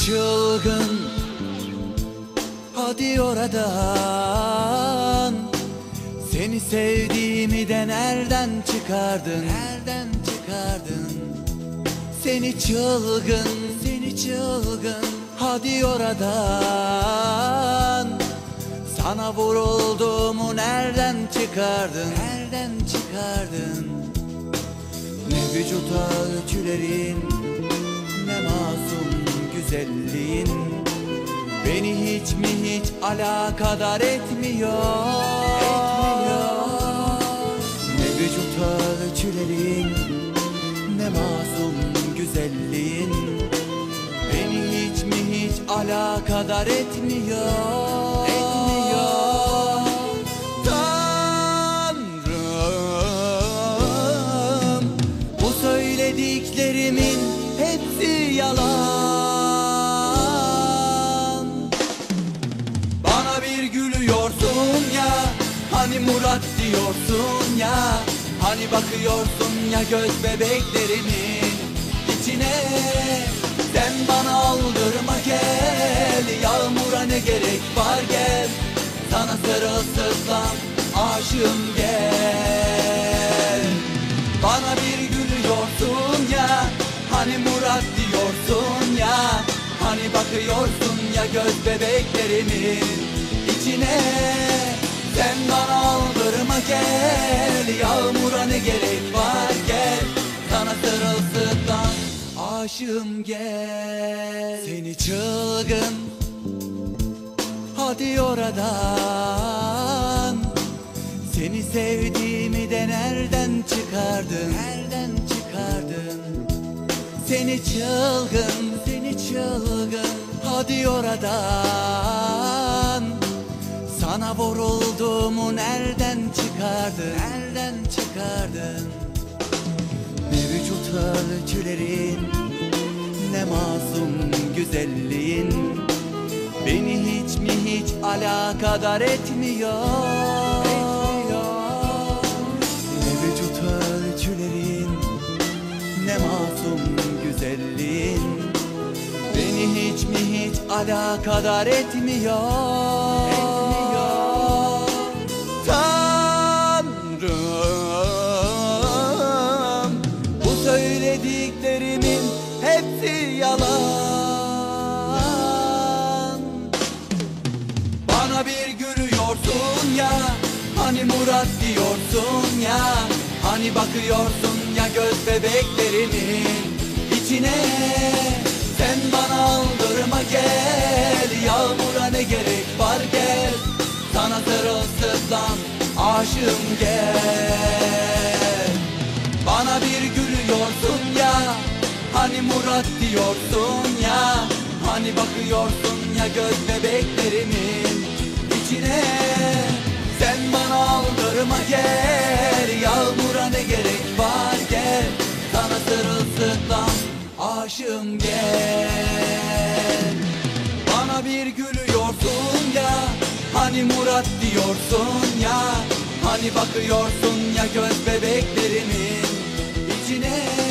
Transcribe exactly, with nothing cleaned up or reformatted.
çılgın, hadi oradan. Seni sevdiğimi de nereden çıkardın? Nereden çıkardın? Seni çılgın, seni çılgın, hadi oradan. Sana vurulduğumu nereden çıkardın? Nereden çıkardın? Ne vücut ölçülerin, ne masum güzelliğin beni hiç mi hiç alakadar etmiyor, etmiyor. Ne vücut ölçülerin, ne masum güzelliğin beni hiç mi hiç alakadar etmiyor, etmiyor. Tanrım, bu söylediklerimin hepsi yalan. Bana bir gülüyorsun ya, hani Murat diyorsun ya, hani bakıyorsun ya göz bebeklerimin içine. Sen bana aldırma gel, yağmura ne gerek var gel. Sana sırılsıklam aşığım gel. Bana bir gülüyorsun ya, hani Murat diyorsun ya, hani bakıyorsun ya göz bebeklerimin içine. Sen bana aldırma gel, yağmura ne gerek var gel. Sana sırılsıklam aşığım gel. Seni çılgın, hadi oradan. Seni sevdiğimi de nereden çıkardın? Nereden çıkardın? Seni çılgın, seni çılgın, hadi oradan. Sana vurulduğumu nereden çıkardın? Nereden çıkardın? Ne vücut ölçülerin, ne masum güzelliğin beni hiç mi hiç alakadar etmiyor, etmiyor. Ne vücut ölçülerin, ne masum güzelliğin beni hiç mi hiç alakadar etmiyor, etmiyor. Tanrım, bu söylediklerimin hepsi yalan. Bana bir gülüyorsun ya, hani Murat diyorsun ya, hani bakıyorsun ya göz bebeklerimin içine. Sen bana aldırma gel, yağmura ne gerek var gel. Sana sırılsıklam aşığım gel. Bana bir gülüyorsun ya, hani Murat diyorsun ya, hani bakıyorsun ya göz bebeklerimin içine. Sen bana aldırma gel, yağmura ne gerek var gel. Sana sırılsıklam aşığım gel. Bana bir gülüyorsun ya, hani Murat diyorsun ya, hani bakıyorsun ya göz bebeklerimin içine.